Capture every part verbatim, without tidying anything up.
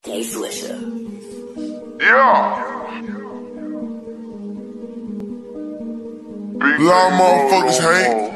Hey, Swisher. Yeah. A lot of motherfuckers hate.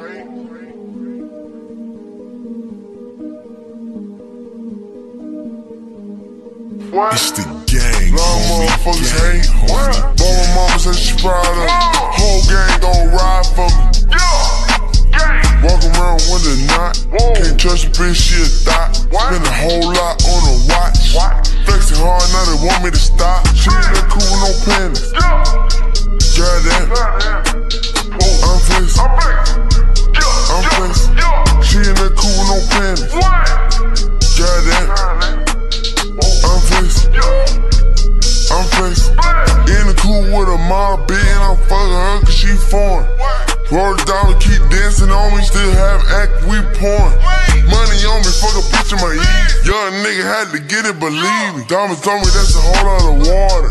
What? It's the gang. A lot of motherfuckers hate. But my mama said she proud of me. Whole gang gon' ride for me. Walk around with a knot. Can't trust a bitch, she a thot. Spend a whole lot on a watch. Flexing hard, now they want me to stop. She ain't that cool with no panties. Goddamn. I'm flexing. I'm flexing. She ain't that cool with no panties. Goddamn. I'm flexing. I'm flexing. In the cool with a mob, bitch, and I'm fucking her cause she foreign. Roll the dollar, keep dancing on me, still have act, we porn. Money on me, fuck a bitch in my ear. Young nigga had to get it, believe me. Diamonds on me, that's a whole lot of water.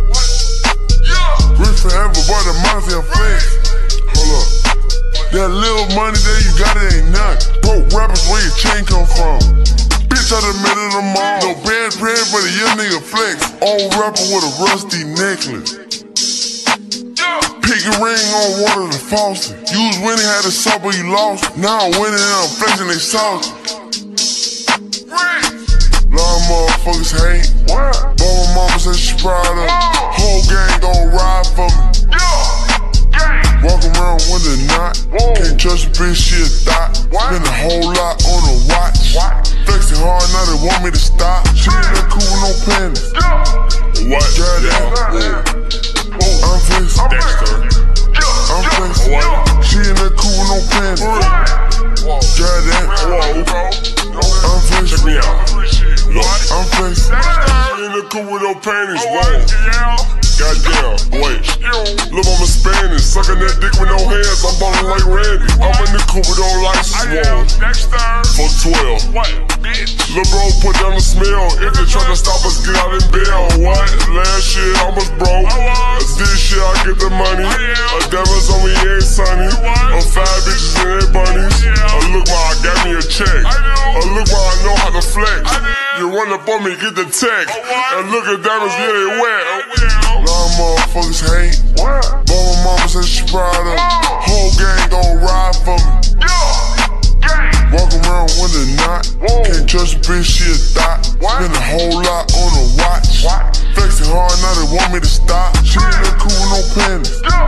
Rich forever, but the money and flex. Hold up. That little money there you got, it ain't nothing. Broke rappers, where your chain come from? Bitch, I done met it them all. No bad bread, but a young nigga flex. Old rapper with a rusty necklace. Pick a ring on water the faucet. You was winning, had a sub, but you lost. Now I'm winning and I'm flexing, they salty. Lot of motherfuckers hate. But my mama said she proud of me. Whole gang gon' ride for me. Walk around with a knot. Can't trust a bitch, she a thot. Spend a whole lot on a watch. Flexing hard, now they want me to stop. She ain't that cool with no panties. What? Goddamn. I'm flexing. I'm flexing. She ain't that cool with no panties. Goddamn. I'm flexing. Check me out. Look, I'm flexing. she ain't that cool with no panties. Whoa. Goddamn, wait. Look, I'm a Spanish, sucking that dick with no hands. I'm ballin' like Randy. I'm in the coupe with no license. Whoa. For twelve. Lil' bro, put down the smell. If they try to stop us, get out in bail. What? Last year I was broke. This year I get the money. A devil's on me, ain't sunny. I'm five bitches and they bunnies. A look while I got me a check. A look while I know how to flex. You run up on me, get the tech. And look at diamonds, yeah, they wet. A lot of motherfuckers hate. But my mama said she proud of me. Whole gang gon' ride for me. Walk around with a knot. Can't trust a bitch, she a thot. Spend a whole lot on a watch. Flexing hard, now they want me to stop. She ain't that cool with no panties.